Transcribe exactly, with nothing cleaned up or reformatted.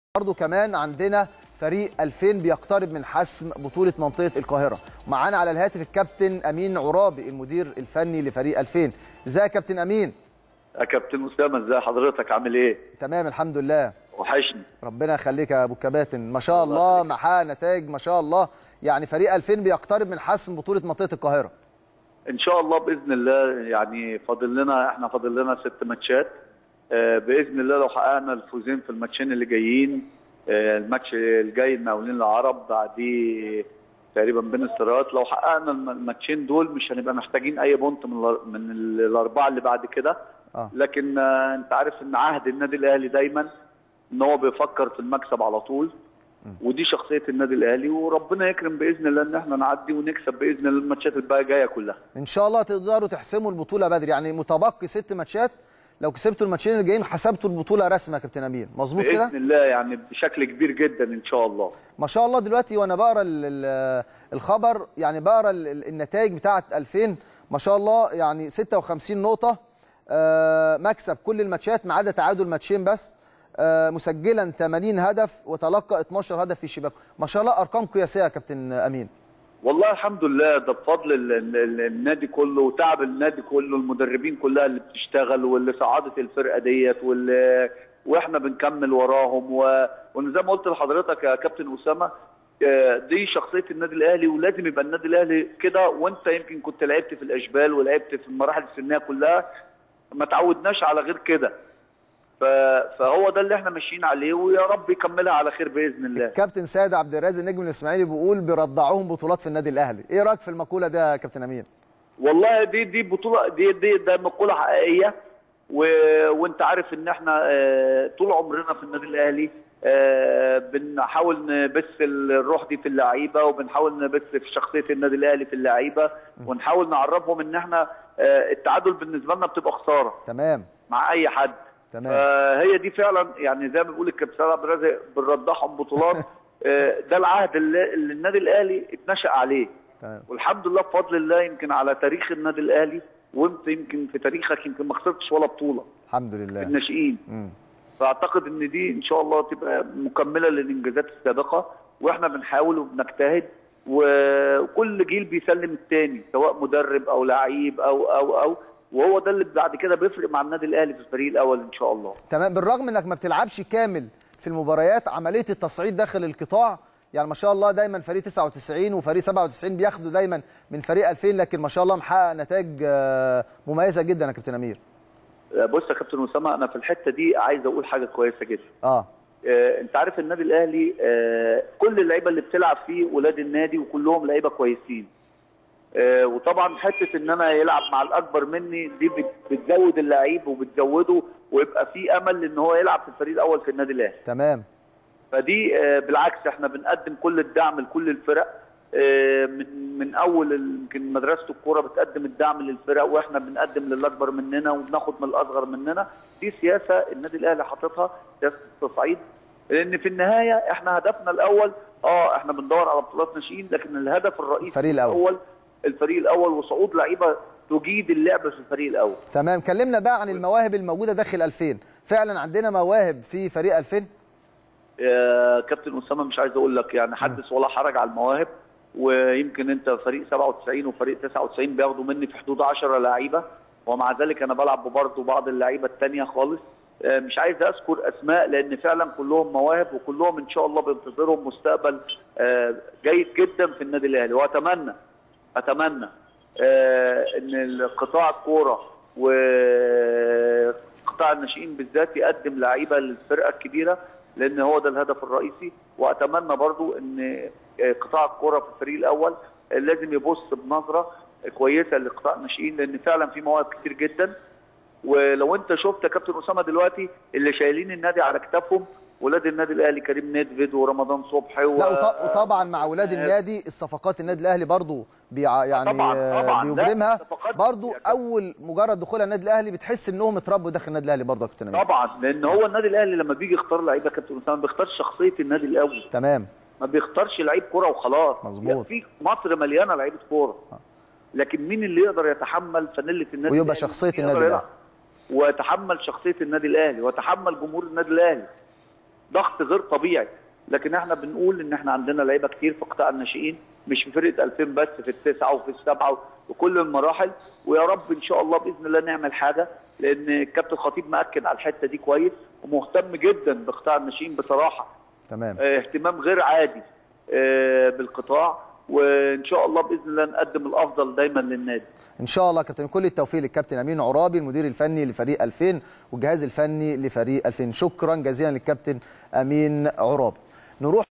برضو كمان عندنا فريق ألفين بيقترب من حسم بطولة منطقة القاهرة. معانا على الهاتف الكابتن أمين عرابي المدير الفني لفريق ألفين. ازيك يا كابتن أمين؟ يا كابتن أسامة، ازي حضرتك؟ عامل ايه؟ تمام الحمد لله. وحشني. ربنا يخليك يا ابو الكباتن، ما شاء الله محقق نتائج ما شاء الله. يعني فريق ألفين بيقترب من حسم بطولة منطقة القاهرة. ان شاء الله باذن الله. يعني فاضل لنا احنا فاضل لنا ست ماتشات باذن الله. لو حققنا الفوزين في الماتشين اللي جايين، الماتش الجاي المقاولين العرب بعديه تقريبا بين السرايات، لو حققنا الماتشين دول مش هنبقى محتاجين اي بونت من من الاربعه اللي بعد كده. آه. لكن انت عارف ان عهد النادي الاهلي دايما ان هو بيفكر في المكسب على طول، ودي شخصيه النادي الاهلي، وربنا يكرم باذن الله ان احنا نعدي ونكسب باذن الله الماتشات الباقيه جايه كلها. ان شاء الله تقدروا تحسموا البطوله بدري، يعني متبقي ست ماتشات، لو كسبتوا الماتشين اللي جايين حسبتوا البطوله رسمه يا كابتن امين، مظبوط كده؟ باذن الله يعني بشكل كبير جدا ان شاء الله. ما شاء الله. دلوقتي وانا بقرا الخبر، يعني بقرا النتائج بتاعه ألفين ما شاء الله، يعني ستة وخمسين نقطه، مكسب كل الماتشات ما عدا تعادل ماتشين بس، مسجلا ثمانين هدف وتلقى اثناشر هدف في شباكه. ما شاء الله ارقام قياسيه يا كابتن امين. والله الحمد لله، ده بفضل النادي كله وتعب النادي كله، المدربين كلها اللي بتشتغل واللي صعدت الفرقه ديت، واللي واحنا بنكمل وراهم. وزي ما قلت لحضرتك يا كابتن اسامه، دي شخصيه النادي الاهلي، ولازم يبقى النادي الاهلي كده. وانت يمكن كنت لعبت في الاشبال ولعبت في المراحل السنيه كلها، ما تعودناش على غير كده. فهو ده اللي احنا ماشيين عليه، ويا رب يكملها على خير باذن الله. الكابتن سيد عبد الرازق نجم الاسماعيلي بيقول بيرضعوهم بطولات في النادي الاهلي، ايه رايك في المقوله دي يا كابتن امين؟ والله دي دي بطوله دي دي ده مقوله حقيقيه، و... وانت عارف ان احنا اه طول عمرنا في النادي الاهلي اه بنحاول نبث الروح دي في اللعيبه، وبنحاول نبث في شخصيه النادي الاهلي في اللعيبه، ونحاول نعرفهم ان احنا اه التعادل بالنسبه لنا بتبقى خساره. تمام. مع اي حد. تمام. فهي دي فعلا، يعني زي ما بيقول الكابتن عبد الرازق بنرضعهم بطولات. ده العهد اللي, اللي النادي الاهلي اتنشأ عليه. تمام. والحمد لله بفضل الله، يمكن على تاريخ النادي الاهلي، وانت يمكن في تاريخك يمكن ما خسرتش ولا بطوله. الحمد لله. الناشئين. فاعتقد ان دي ان شاء الله تبقى مكمله للانجازات السابقه، واحنا بنحاول وبنجتهد، وكل جيل بيسلم الثاني، سواء مدرب او لعيب او او او وهو ده اللي بعد كده بيفرق مع النادي الاهلي في الفريق الاول ان شاء الله. تمام. بالرغم انك ما بتلعبش كامل في المباريات، عمليه التصعيد داخل القطاع يعني ما شاء الله دايما فريق تسعة وتسعين وفريق سبعة وتسعين بياخدوا دايما من فريق ألفين، لكن ما شاء الله محقق نتائج مميزه جدا يا كابتن امير. بص يا كابتن اسامه، انا في الحته دي عايز اقول حاجه كويسه جدا. اه, آه انت عارف النادي الاهلي آه كل اللعيبه اللي بتلعب فيه ولاد النادي، وكلهم لعيبه كويسين. آه وطبعا حته ان انا يلعب مع الاكبر مني دي بتزود اللعيب وبتزوده، ويبقى في امل ان هو يلعب في الفريق الاول في النادي الاهلي. تمام. فدي آه بالعكس، احنا بنقدم كل الدعم لكل الفرق، آه من من اول يمكن مدرسه الكوره بتقدم الدعم للفرق، واحنا بنقدم للاكبر مننا وبناخد من الاصغر مننا. دي سياسه النادي الاهلي حاططها، سياسه التصعيد، لان في النهايه احنا هدفنا الاول اه احنا بندور على بطولات ناشئين، لكن الهدف الرئيسي الفريق الاول, الأول الفريق الاول وصعود لعيبه تجيد اللعب في الفريق الاول. تمام. كلمنا بقى عن المواهب الموجوده داخل ألفين. فعلا عندنا مواهب في فريق ألفين؟ يا كابتن اسامه مش عايز اقول لك، يعني حدث ولا حرج على المواهب. ويمكن انت فريق سبعة وتسعين وفريق تسعة وتسعين بياخدوا مني في حدود عشرة لعيبه، ومع ذلك انا بلعب برضه بعض اللعيبه الثانيه خالص. مش عايز اذكر اسماء لان فعلا كلهم مواهب، وكلهم ان شاء الله بينتظرهم مستقبل جيد جدا في النادي الاهلي. واتمنى اتمنى ان قطاع الكوره وقطاع الناشئين بالذات يقدم لعيبه للفرقه الكبيره، لان هو ده الهدف الرئيسي. واتمنى برضو ان قطاع الكوره في الفريق الاول لازم يبص بنظره كويسه لقطاع الناشئين، لان فعلا في مواهب كتير جدا. ولو انت شفت يا كابتن اسامه دلوقتي اللي شايلين النادي على كتافهم ولاد النادي الاهلي، كريم نيدفيد ورمضان صبحي و... لا وطبعا مع ولاد النادي الصفقات النادي الاهلي برضو بيع يعني طبعا طبعا بيبرمها برضو. اول مجرد دخول النادي الاهلي بتحس انهم اتربوا داخل النادي الاهلي برضو يا كابتن امين. طبعا، لان هو النادي الاهلي لما بيجي يختار لعيبه يا كابتن اسامه بيختار شخصيه النادي الاول. تمام. ما بيختارش لعيب كوره وخلاص. مظبوط. في مصر مليانه لعيبه كوره، لكن مين اللي يقدر يتحمل فانيله النادي ويبقى شخصيه النادي الاهلي، ويتحمل شخصيه النادي الاهلي، ويتحمل جمهور النادي الاهلي. ضغط غير طبيعي. لكن احنا بنقول ان احنا عندنا لعيبه كتير في قطاع الناشئين، مش في فرقه ألفين بس، في التسعه وفي السبعه وكل المراحل. ويا رب ان شاء الله باذن الله نعمل حاجه، لان الكابتن خطيب مأكد على الحته دي كويس ومهتم جدا بقطاع الناشئين بصراحه. تمام. اه اهتمام غير عادي اه بالقطاع، وان شاء الله باذن الله نقدم الافضل دايما للنادي. ان شاء الله كابتن. كل التوفيق للكابتن امين عرابي المدير الفني لفريق ألفين والجهاز الفني لفريق ألفين. شكرا جزيلا للكابتن امين عرابي. نروح